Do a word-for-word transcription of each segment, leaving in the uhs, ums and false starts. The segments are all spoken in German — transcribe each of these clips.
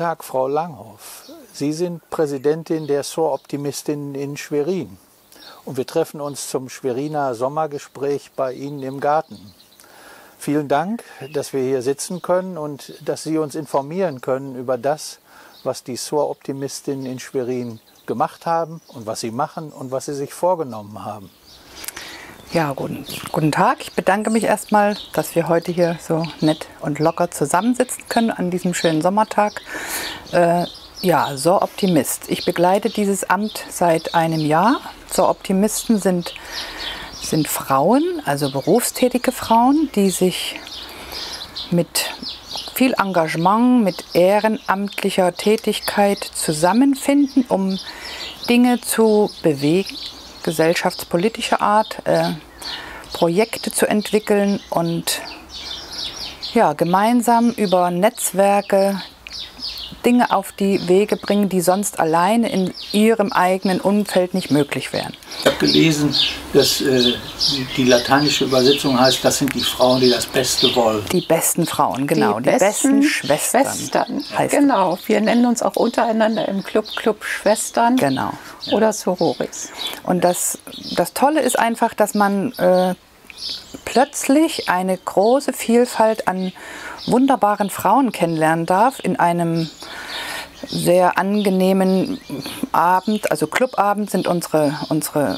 Tag, Frau Langhoff. Sie sind Präsidentin der S O R-Optimistinnen in Schwerin. Und wir treffen uns zum Schweriner Sommergespräch bei Ihnen im Garten. Vielen Dank, dass wir hier sitzen können und dass Sie uns informieren können über das, was die S O R-Optimistinnen in Schwerin gemacht haben und was sie machen und was sie sich vorgenommen haben. Ja, guten, guten Tag. Ich bedanke mich erstmal, dass wir heute hier so nett und locker zusammensitzen können an diesem schönen Sommertag. Äh, ja, S O R-Optimist. Ich begleite dieses Amt seit einem Jahr. S O R-Optimisten sind, sind Frauen, also berufstätige Frauen, die sich mit viel Engagement, mit ehrenamtlicher Tätigkeit zusammenfinden, um Dinge zu bewegen, gesellschaftspolitischer Art, äh, Projekte zu entwickeln und ja, gemeinsam über Netzwerke Dinge auf die Wege bringen, die sonst alleine in ihrem eigenen Umfeld nicht möglich wären. Ich habe gelesen, dass äh, die lateinische Übersetzung heißt, das sind die Frauen, die das Beste wollen. Die besten Frauen, genau. Die, die besten, besten Schwestern. Schwestern. Heißt genau. Wir nennen uns auch untereinander im Club Club Schwestern. Genau. Oder Sororis. Und das, das Tolle ist einfach, dass man äh, plötzlich eine große Vielfalt an wunderbaren Frauen kennenlernen darf in einem sehr angenehmen Abend. Also Clubabend sind unsere, unsere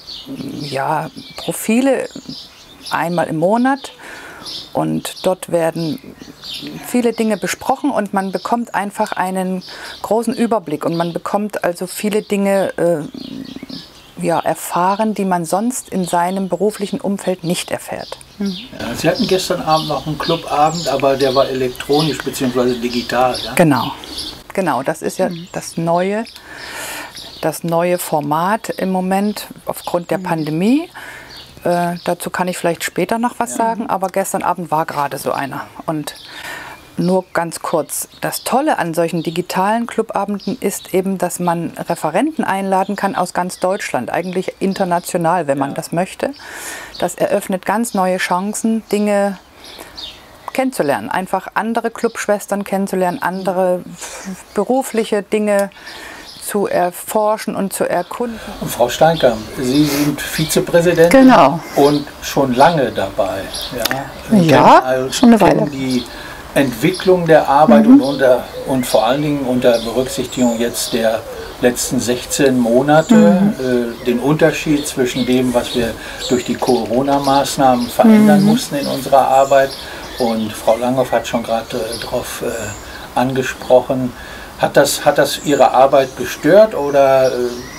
ja, Profile einmal im Monat. Und dort werden viele Dinge besprochen und man bekommt einfach einen großen Überblick. Und man bekommt also viele Dinge äh, ja, erfahren, die man sonst in seinem beruflichen Umfeld nicht erfährt. Mhm. Ja, Sie hatten gestern Abend noch einen Clubabend, aber der war elektronisch bzw. digital. Ja? Genau, genau, das ist ja das neue, das neue Format im Moment aufgrund der Pandemie. Äh, dazu kann ich vielleicht später noch was ja. sagen, aber gestern Abend war gerade so einer. Und nur ganz kurz, das Tolle an solchen digitalen Clubabenden ist eben, dass man Referenten einladen kann aus ganz Deutschland, eigentlich international, wenn man ja. das möchte. Das eröffnet ganz neue Chancen, Dinge kennenzulernen, einfach andere Clubschwestern kennenzulernen, andere berufliche Dinge zu erforschen und zu erkunden. Und Frau Steinkamp, Sie sind Vizepräsidentin genau. und schon lange dabei. Ja, ja also, schon eine Weile. Die Entwicklung der Arbeit mhm. und, unter, und vor allen Dingen unter Berücksichtigung jetzt der letzten sechzehn Monate, mhm. äh, den Unterschied zwischen dem, was wir durch die Corona-Maßnahmen verändern mhm. mussten in unserer Arbeit. Und Frau Langhoff hat schon gerade äh, darauf äh, angesprochen. Hat das, hat das Ihre Arbeit gestört oder,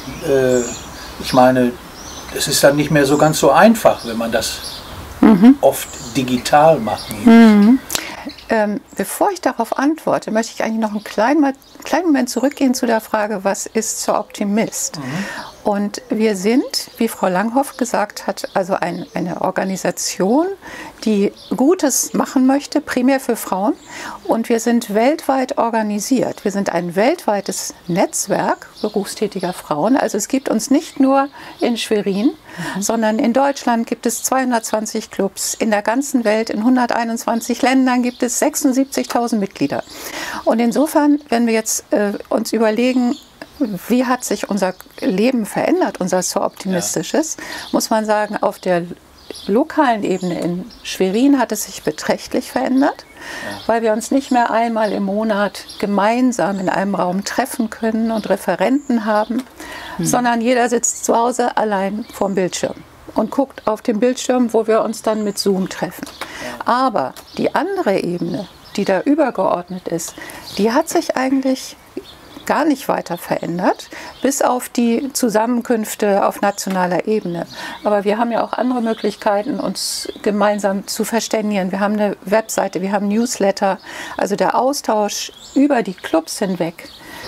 äh, ich meine, es ist dann nicht mehr so ganz so einfach, wenn man das mhm. oft digital macht. Mhm. Ähm, bevor ich darauf antworte, möchte ich eigentlich noch einen kleinen, kleinen Moment zurückgehen zu der Frage, was ist S O R-Optimist? Mhm. Und wir sind, wie Frau Langhoff gesagt hat, also ein, eine Organisation, die Gutes machen möchte, primär für Frauen. Und wir sind weltweit organisiert. Wir sind ein weltweites Netzwerk berufstätiger Frauen. Also es gibt uns nicht nur in Schwerin, mhm. sondern in Deutschland gibt es zweihundertzwanzig Clubs. In der ganzen Welt, in hunderteinundzwanzig Ländern gibt es sechsundsiebzigtausend Mitglieder. Und insofern, wenn wir jetzt äh, uns überlegen, wie hat sich unser Leben verändert, unser S O R-optimistisches, ja. muss man sagen, auf der lokalen Ebene in Schwerin hat es sich beträchtlich verändert, ja. weil wir uns nicht mehr einmal im Monat gemeinsam in einem Raum treffen können und Referenten haben, hm. sondern jeder sitzt zu Hause allein vorm Bildschirm und guckt auf den Bildschirm, wo wir uns dann mit Zoom treffen. Ja. Aber die andere Ebene, die da übergeordnet ist, die hat sich eigentlich gar nicht weiter verändert, bis auf die Zusammenkünfte auf nationaler Ebene. Aber wir haben ja auch andere Möglichkeiten, uns gemeinsam zu verständigen. Wir haben eine Webseite, wir haben Newsletter. Also der Austausch über die Clubs hinweg,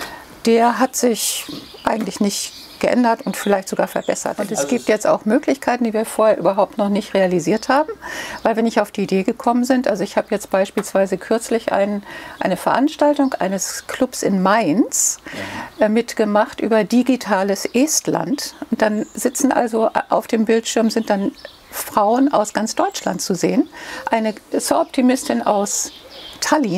der hat sich eigentlich nicht geändert und vielleicht sogar verbessert. Und es gibt jetzt auch Möglichkeiten, die wir vorher überhaupt noch nicht realisiert haben, weil wir nicht auf die Idee gekommen sind. Also ich habe jetzt beispielsweise kürzlich ein, eine Veranstaltung eines Clubs in Mainz äh, mitgemacht über digitales Estland. Und dann sitzen also auf dem Bildschirm sind dann Frauen aus ganz Deutschland zu sehen. Eine S O R-Optimistin aus Tallinn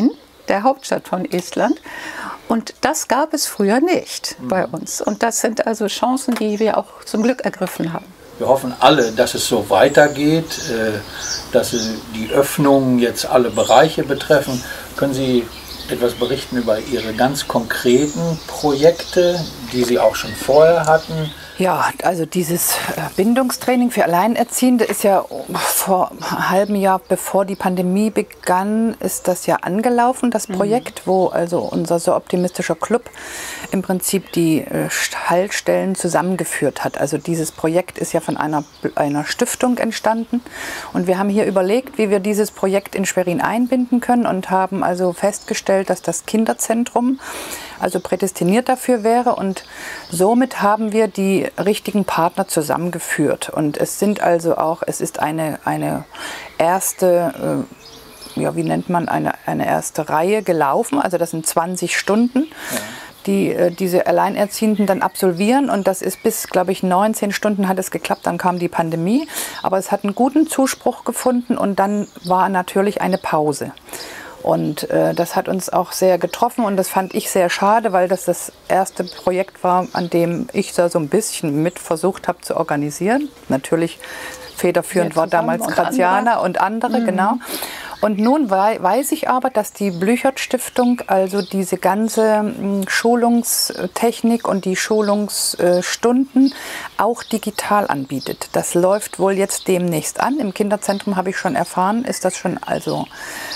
der Hauptstadt von Estland. Und das gab es früher nicht mhm. bei uns. Und das sind also Chancen, die wir auch zum Glück ergriffen haben. Wir hoffen alle, dass es so weitergeht, dass die Öffnungen jetzt alle Bereiche betreffen. Können Sie etwas berichten über Ihre ganz konkreten Projekte, die Sie auch schon vorher hatten? Ja, also dieses Bindungstraining für Alleinerziehende ist ja vor einem halben Jahr, bevor die Pandemie begann, ist das ja angelaufen, das Projekt, mhm. wo also unser So optimistischer Club im Prinzip die Haltestellen zusammengeführt hat. Also dieses Projekt ist ja von einer, einer Stiftung entstanden und wir haben hier überlegt, wie wir dieses Projekt in Schwerin einbinden können und haben also festgestellt, dass das Kinderzentrum also prädestiniert dafür wäre und somit haben wir die richtigen Partner zusammengeführt und es sind also auch, es ist eine, eine erste, äh, ja wie nennt man, eine, eine erste Reihe gelaufen, also das sind zwanzig Stunden, ja. die äh, diese Alleinerziehenden dann absolvieren und das ist bis, glaube ich, neunzehn Stunden hat es geklappt, dann kam die Pandemie, aber es hat einen guten Zuspruch gefunden und dann war natürlich eine Pause. Und äh, das hat uns auch sehr getroffen und das fand ich sehr schade, weil das das erste Projekt war, an dem ich da so ein bisschen mit versucht habe zu organisieren. Natürlich federführend war damals Graziana und andere, mhm. genau. Und nun weiß ich aber, dass die Blüchert-Stiftung also diese ganze Schulungstechnik und die Schulungsstunden auch digital anbietet. Das läuft wohl jetzt demnächst an. Im Kinderzentrum habe ich schon erfahren, ist das schon also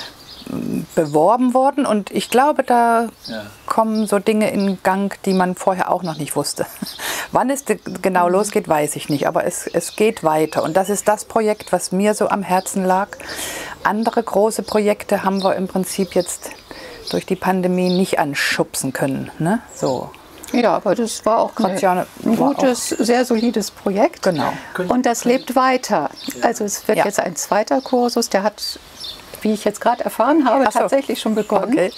beworben worden und ich glaube, da ja. kommen so Dinge in Gang, die man vorher auch noch nicht wusste. Wann es genau mhm. losgeht, weiß ich nicht, aber es, es geht weiter und das ist das Projekt, was mir so am Herzen lag. Andere große Projekte haben wir im Prinzip jetzt durch die Pandemie nicht anschubsen können, ne? So. Ja, aber das war auch eine, ein gutes, auch sehr solides Projekt. Genau. Und das lebt weiter. Also es wird ja. jetzt ein zweiter Kursus, der hat, wie ich jetzt gerade erfahren habe, so. tatsächlich schon begonnen. Okay.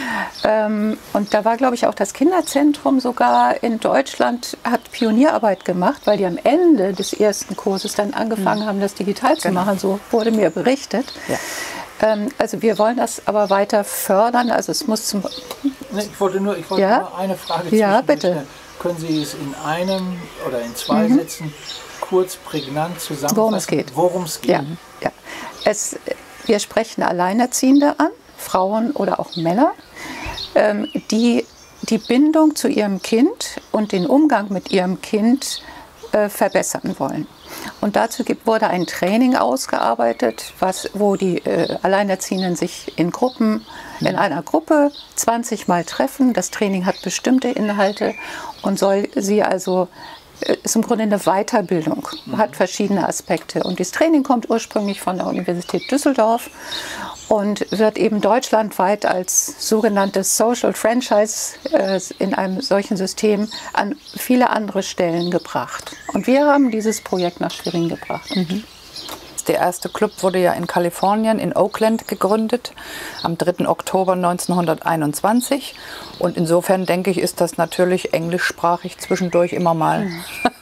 Ähm, und da war, glaube ich, auch das Kinderzentrum sogar in Deutschland, hat Pionierarbeit gemacht, weil die am Ende des ersten Kurses dann angefangen mhm. haben, das digital zu genau. machen. So wurde mir berichtet. Ja. Ähm, also wir wollen das aber weiter fördern. Also es muss zum... Nee, ich wollte nur, ich wollte ja? nur eine Frage Ja, bitte. Können Sie es in einem oder in zwei mhm. Sätzen kurz prägnant zusammenfassen? Worum es geht. Worum es geht. Ja, ja. Es, wir sprechen Alleinerziehende an, Frauen oder auch Männer, ähm, die die Bindung zu ihrem Kind und den Umgang mit ihrem Kind äh, verbessern wollen. Und dazu gibt, wurde ein Training ausgearbeitet, was, wo die äh, Alleinerziehenden sich in Gruppen, in einer Gruppe zwanzig Mal treffen. Das Training hat bestimmte Inhalte und soll sie also, äh, ist im Grunde eine Weiterbildung, mhm. hat verschiedene Aspekte. Und das Training kommt ursprünglich von der Universität Düsseldorf und wird eben deutschlandweit als sogenanntes Social Franchise äh, in einem solchen System an viele andere Stellen gebracht. Und wir haben dieses Projekt nach Schwerin gebracht. Mhm. Der erste Club wurde ja in Kalifornien, in Oakland gegründet, am dritten Oktober neunzehnhunderteinundzwanzig. Und insofern, denke ich, ist das natürlich englischsprachig zwischendurch immer mal mhm.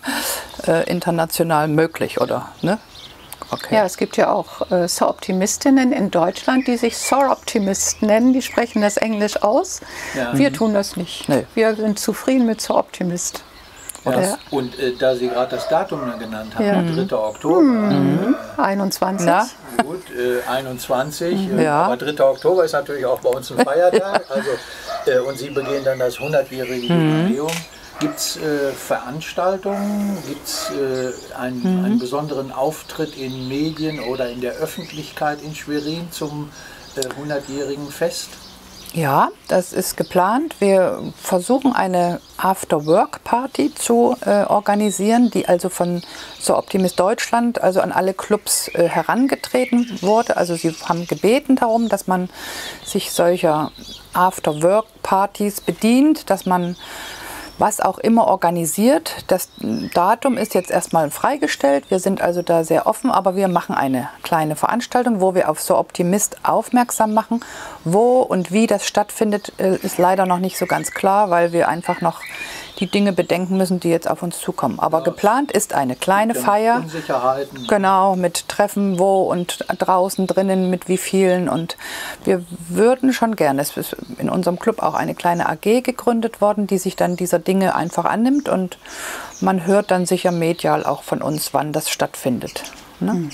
äh, international möglich, oder? Ne? Okay. Ja, es gibt ja auch äh, So-Optimistinnen in Deutschland, die sich So-Optimist nennen. Die sprechen das Englisch aus. Ja. Wir tun das nicht. Nee. Wir sind zufrieden mit So-Optimist. Ja. Ja. Und äh, da Sie gerade das Datum genannt haben, ja. dritter Oktober. Mhm. Äh, einundzwanzig. Na? Gut, äh, einundzwanzig. Mhm. Äh, ja. Aber dritter Oktober ist natürlich auch bei uns ein Feiertag. Also, äh, und Sie begehen dann das hundertjährige mhm. Jubiläum. Gibt es äh, Veranstaltungen, gibt es äh, einen, mhm. einen besonderen Auftritt in Medien oder in der Öffentlichkeit in Schwerin zum äh, hundertjährigen Fest? Ja, das ist geplant. Wir versuchen eine After-Work-Party zu äh, organisieren, die also von So Optimist Deutschland, also an alle Clubs äh, herangetreten wurde. Also sie haben gebeten darum, dass man sich solcher After-Work-Partys bedient, dass man was auch immer organisiert. Das Datum ist jetzt erstmal freigestellt. Wir sind also da sehr offen, aber wir machen eine kleine Veranstaltung, wo wir auf So Optimist aufmerksam machen. Wo und wie das stattfindet, ist leider noch nicht so ganz klar, weil wir einfach noch die Dinge bedenken müssen, die jetzt auf uns zukommen. Aber ja, geplant ist eine kleine Feier. Unsicherheiten. Genau, mit Treffen wo und draußen drinnen mit wie vielen. Und wir würden schon gerne, es ist in unserem Club auch eine kleine A G gegründet worden, die sich dann dieser Dinge einfach annimmt. Und man hört dann sicher medial auch von uns, wann das stattfindet. Ne? Hm.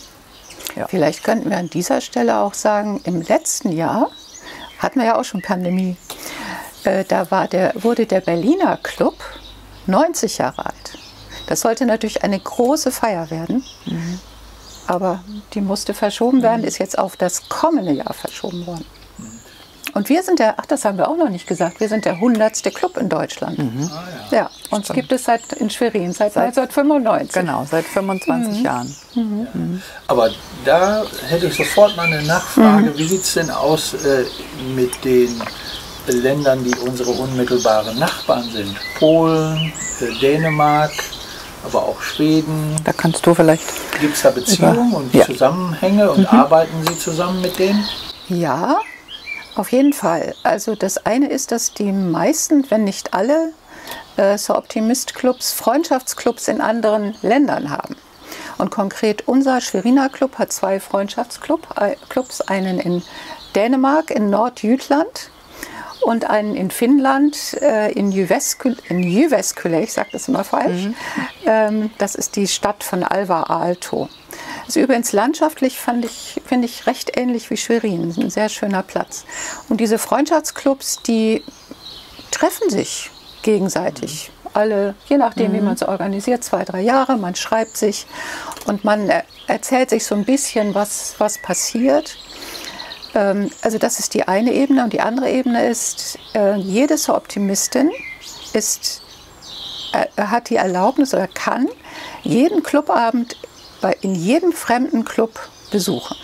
Ja. Vielleicht könnten wir an dieser Stelle auch sagen, im letzten Jahr hatten wir ja auch schon Pandemie. Äh, da war der, wurde der Berliner Club neunzig Jahre alt. Das sollte natürlich eine große Feier werden, mhm. aber die musste verschoben werden, ist jetzt auf das kommende Jahr verschoben worden. Und wir sind der, ach, das haben wir auch noch nicht gesagt, wir sind der hundertste Club in Deutschland. Mhm. Ah, ja. ja, uns gibt es seit, in Schwerin seit, seit neunzehnhundertfünfundneunzig. Genau, seit fünfundzwanzig mhm. Jahren. Mhm. Mhm. Aber da hätte ich sofort mal eine Nachfrage. Mhm. Wie sieht es denn aus äh, mit den Ländern, die unsere unmittelbaren Nachbarn sind? Polen, äh, Dänemark, aber auch Schweden. Da kannst du vielleicht... Gibt es da Beziehungen über, und ja. Zusammenhänge und mhm. arbeiten Sie zusammen mit denen? Ja. Auf jeden Fall. Also das eine ist, dass die meisten, wenn nicht alle, äh, so Optimist-Clubs, Freundschaftsclubs in anderen Ländern haben. Und konkret unser Schweriner Club hat zwei Freundschaftsclubs, einen in Dänemark, in Nordjütland und einen in Finnland, äh, in Jyväskylä, in Jyväskylä, ich sage das immer falsch. Mhm. Ähm, das ist die Stadt von Alvar-Aalto. Das ist übrigens landschaftlich, fand ich, finde ich, recht ähnlich wie Schwerin. Ein sehr schöner Platz. Und diese Freundschaftsclubs, die treffen sich gegenseitig. Mhm. Alle, je nachdem, mhm. wie man es organisiert, zwei, drei Jahre. Man schreibt sich und man erzählt sich so ein bisschen, was, was passiert. Ähm, also das ist die eine Ebene. Und die andere Ebene ist, äh, jede so Optimistin ist, äh, hat die Erlaubnis oder kann jeden Clubabend in jedem fremden Club besuchen.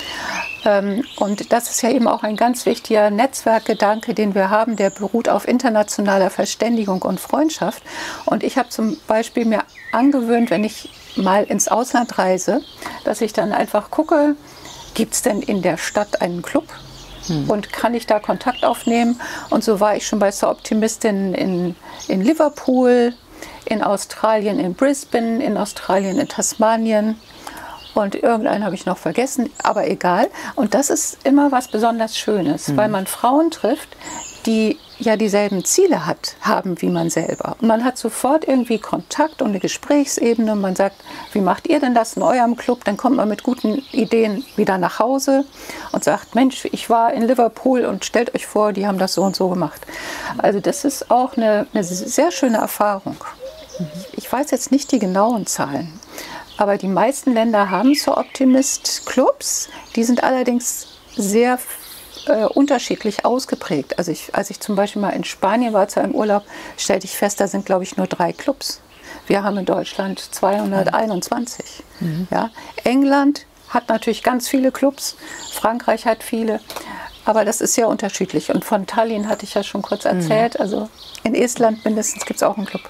Ähm, und das ist ja eben auch ein ganz wichtiger Netzwerkgedanke, den wir haben, der beruht auf internationaler Verständigung und Freundschaft. Und ich habe zum Beispiel mir angewöhnt, wenn ich mal ins Ausland reise, dass ich dann einfach gucke, gibt es denn in der Stadt einen Club? Hm. Und kann ich da Kontakt aufnehmen? Und so war ich schon bei So Optimistin in, in Liverpool, in Australien, in Brisbane, in Australien, in Tasmanien und irgendeinen habe ich noch vergessen, aber egal. Und das ist immer was besonders Schönes, mhm. weil man Frauen trifft, die ja dieselben Ziele hat, haben wie man selber. Und man hat sofort irgendwie Kontakt und eine Gesprächsebene. Man sagt, wie macht ihr denn das in eurem Club? Dann kommt man mit guten Ideen wieder nach Hause und sagt, Mensch, ich war in Liverpool und stellt euch vor, die haben das so und so gemacht. Also das ist auch eine, eine sehr schöne Erfahrung. Ich weiß jetzt nicht die genauen Zahlen, aber die meisten Länder haben so Optimist-Clubs. Die sind allerdings sehr äh, unterschiedlich ausgeprägt. Also ich, als ich zum Beispiel mal in Spanien war zu einem Urlaub, stellte ich fest, da sind, glaube ich, nur drei Clubs. Wir haben in Deutschland zweihunderteinundzwanzig. Mhm. Ja. England hat natürlich ganz viele Clubs, Frankreich hat viele. Aber das ist sehr unterschiedlich. Und von Tallinn hatte ich ja schon kurz erzählt. Mhm. Also in Estland mindestens gibt es auch einen Club.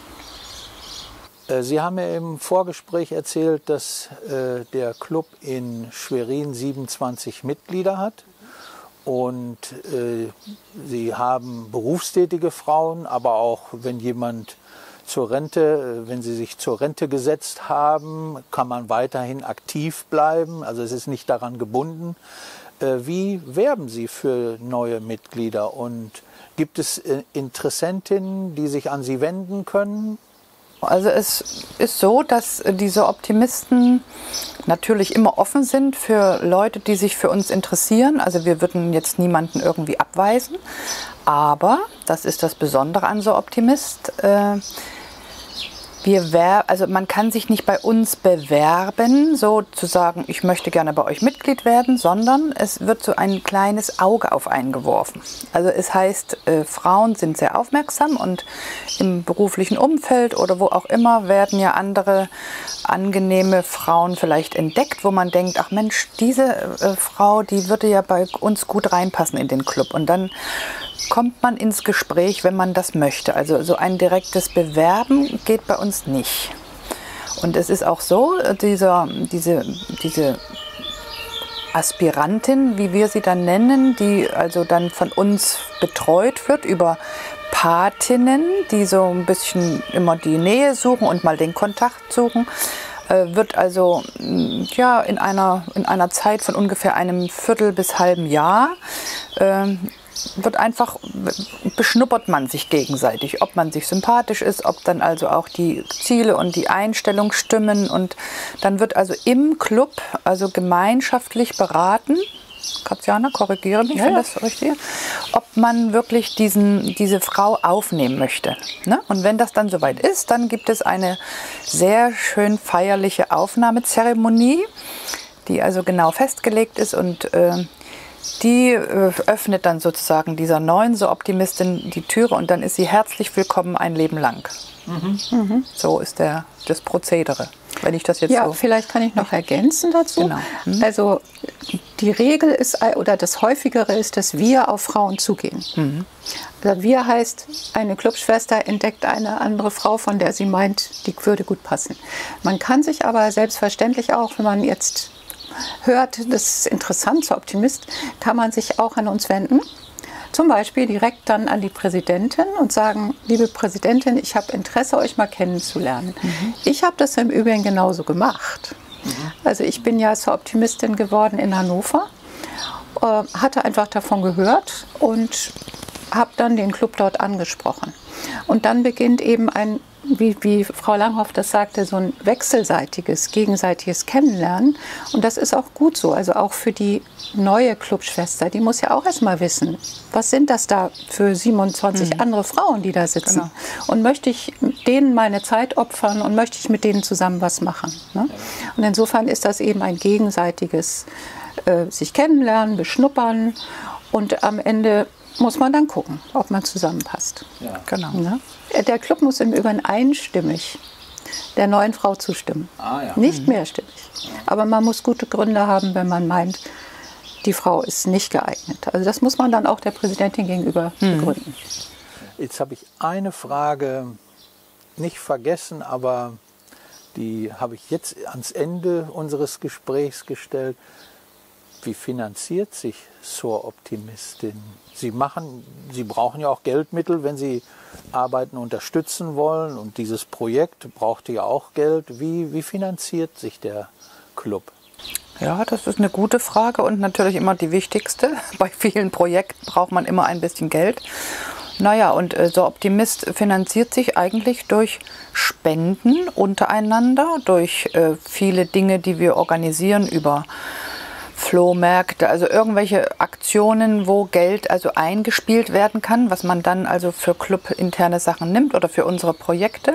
Sie haben mir im Vorgespräch erzählt, dass äh, der Club in Schwerin siebenundzwanzig Mitglieder hat und äh, Sie haben berufstätige Frauen, aber auch wenn jemand zur Rente, wenn Sie sich zur Rente gesetzt haben, kann man weiterhin aktiv bleiben, also es ist nicht daran gebunden. Äh, wie werben Sie für neue Mitglieder und gibt es äh, Interessentinnen, die sich an Sie wenden können? Also es ist so, dass diese Optimisten natürlich immer offen sind für Leute, die sich für uns interessieren. Also wir würden jetzt niemanden irgendwie abweisen. Aber, das ist das Besondere an so Optimist, äh, wir wer also man kann sich nicht bei uns bewerben, so zu sagen, ich möchte gerne bei euch Mitglied werden, sondern es wird so ein kleines Auge auf einen geworfen. Also es heißt, äh, Frauen sind sehr aufmerksam und im beruflichen Umfeld oder wo auch immer werden ja andere angenehme Frauen vielleicht entdeckt, wo man denkt, ach Mensch, diese äh, Frau, die würde ja bei uns gut reinpassen in den Club. Und dann kommt man ins Gespräch, wenn man das möchte. Also so ein direktes Bewerben geht bei uns nicht. Und es ist auch so, dieser, diese, diese Aspirantin, wie wir sie dann nennen, die also dann von uns betreut wird über Sympathinnen, die so ein bisschen immer die Nähe suchen und mal den Kontakt suchen. Äh, wird also ja, in, einer, in einer Zeit von ungefähr einem Viertel bis halben Jahr äh, wird einfach, beschnuppert man sich gegenseitig, ob man sich sympathisch ist, ob dann also auch die Ziele und die Einstellung stimmen. Und dann wird also im Club also gemeinschaftlich beraten, Katjana, korrigiere mich, ja, wenn ja. das richtig ist, ob man wirklich diesen, diese Frau aufnehmen möchte. Ne? Und wenn das dann soweit ist, dann gibt es eine sehr schön feierliche Aufnahmezeremonie, die also genau festgelegt ist und äh, die äh, öffnet dann sozusagen dieser neuen So-Optimistin die Türe und dann ist sie herzlich willkommen ein Leben lang. Mhm. Mhm. So ist der, das Prozedere, wenn ich das jetzt ja, so... vielleicht kann ich noch ergänzen dazu. Genau. Mhm. Also die Regel ist, oder das Häufigere ist, dass wir auf Frauen zugehen. Mhm. Also wir heißt, eine Clubschwester entdeckt eine andere Frau, von der sie meint, die würde gut passen. Man kann sich aber selbstverständlich auch, wenn man jetzt hört, das ist interessant, so Optimist, kann man sich auch an uns wenden. Zum Beispiel direkt dann an die Präsidentin und sagen, liebe Präsidentin, ich habe Interesse, euch mal kennenzulernen. Mhm. Ich habe das im Übrigen genauso gemacht. Mhm. Also ich bin ja zur Optimistin geworden in Hannover, äh, hatte einfach davon gehört und habe dann den Club dort angesprochen. Und dann beginnt eben ein, wie, wie Frau Langhoff das sagte, so ein wechselseitiges, gegenseitiges Kennenlernen. Und das ist auch gut so. Also auch für die neue Clubschwester, die muss ja auch erst mal wissen, was sind das da für siebenundzwanzig mhm. andere Frauen, die da sitzen. Genau. Und möchte ich denen meine Zeit opfern und möchte ich mit denen zusammen was machen. Ne? Und insofern ist das eben ein gegenseitiges äh, sich kennenlernen, beschnuppern und am Ende muss man dann gucken, ob man zusammenpasst. Ja. Genau. Ja? Der Club muss im Übrigen einstimmig der neuen Frau zustimmen. Ah, ja. Nicht mhm. mehrstimmig. Aber man muss gute Gründe haben, wenn man meint, die Frau ist nicht geeignet. Also das muss man dann auch der Präsidentin gegenüber mhm. begründen. Jetzt habe ich eine Frage nicht vergessen, aber die habe ich jetzt ans Ende unseres Gesprächs gestellt. Wie finanziert sich So Optimistin? Sie machen, Sie brauchen ja auch Geldmittel, wenn Sie Arbeiten unterstützen wollen. Und dieses Projekt braucht ja auch Geld. Wie, wie finanziert sich der Club? Ja, das ist eine gute Frage und natürlich immer die wichtigste. Bei vielen Projekten braucht man immer ein bisschen Geld. Naja, und äh, So Optimist finanziert sich eigentlich durch Spenden untereinander, durch äh, viele Dinge, die wir organisieren über Flohmärkte, also irgendwelche Aktionen, wo Geld also eingespielt werden kann, was man dann also für clubinterne Sachen nimmt oder für unsere Projekte.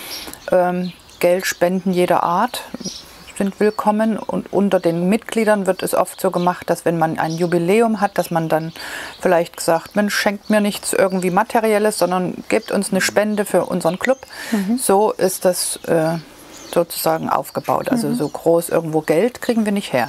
Ähm, Geldspenden jeder Art sind willkommen und unter den Mitgliedern wird es oft so gemacht, dass wenn man ein Jubiläum hat, dass man dann vielleicht sagt, Mensch, schenkt mir nichts irgendwie Materielles, sondern gebt uns eine Spende für unseren Club. Mhm. So ist das äh, sozusagen aufgebaut. Also mhm. so groß irgendwo Geld kriegen wir nicht her.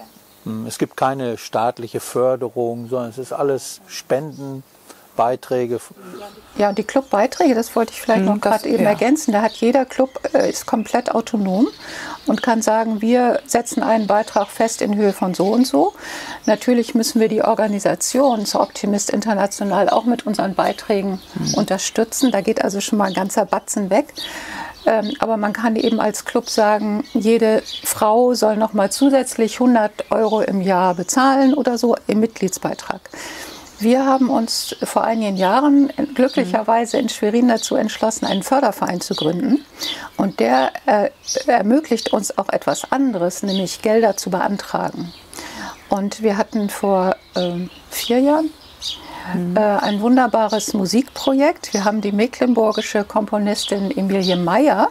Es gibt keine staatliche Förderung, sondern es ist alles Spenden, Beiträge. Ja, und die Clubbeiträge, das wollte ich vielleicht hm, noch gerade eben ja. ergänzen. Da hat jeder Club, äh, ist komplett autonom und kann sagen, wir setzen einen Beitrag fest in Höhe von so und so. Natürlich müssen wir die Organisation So Optimist International auch mit unseren Beiträgen hm. unterstützen. Da geht also schon mal ein ganzer Batzen weg. Ähm, aber man kann eben als Club sagen, jede Frau soll noch mal zusätzlich hundert Euro im Jahr bezahlen oder so im Mitgliedsbeitrag. Wir haben uns vor einigen Jahren glücklicherweise in Schwerin dazu entschlossen, einen Förderverein zu gründen. Und der äh, ermöglicht uns auch etwas anderes, nämlich Gelder zu beantragen. Und wir hatten vor äh, vier Jahren Mhm. Äh, ein wunderbares Musikprojekt. Wir haben die mecklenburgische Komponistin Emilie Meyer,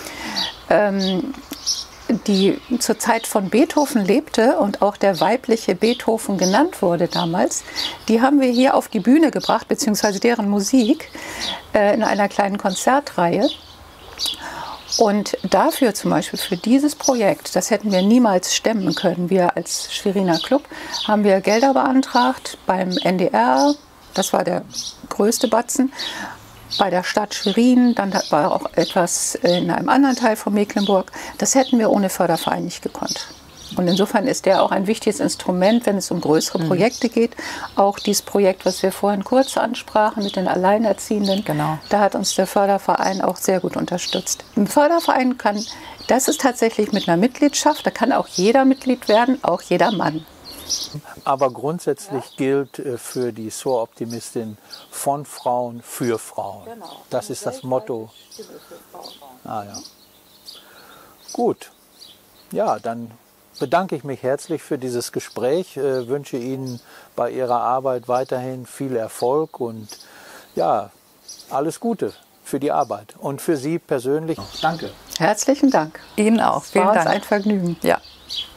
ähm, die zur Zeit von Beethoven lebte und auch der weibliche Beethoven genannt wurde damals. Die haben wir hier auf die Bühne gebracht, beziehungsweise deren Musik äh, in einer kleinen Konzertreihe. Und dafür zum Beispiel, für dieses Projekt, das hätten wir niemals stemmen können, wir als Schweriner Club, haben wir Gelder beantragt beim N D R, das war der größte Batzen, bei der Stadt Schwerin, dann war auch etwas in einem anderen Teil von Mecklenburg. Das hätten wir ohne Förderverein nicht gekonnt. Und insofern ist der auch ein wichtiges Instrument, wenn es um größere Projekte mhm. geht. Auch dieses Projekt, was wir vorhin kurz ansprachen mit den Alleinerziehenden, genau. da hat uns der Förderverein auch sehr gut unterstützt. Im Förderverein kann, das ist tatsächlich mit einer Mitgliedschaft, da kann auch jeder Mitglied werden, auch jeder Mann. Aber grundsätzlich ja. gilt äh, für die S O A-Optimistin von Frauen für Frauen. Genau. Das ist das Motto. Ah, ja. Gut. Ja, dann bedanke ich mich herzlich für dieses Gespräch, äh, wünsche Ihnen bei Ihrer Arbeit weiterhin viel Erfolg und ja, alles Gute für die Arbeit und für Sie persönlich. Danke. Herzlichen Dank. Ihnen auch. Vielen War Dank. uns ein Vergnügen. Ja.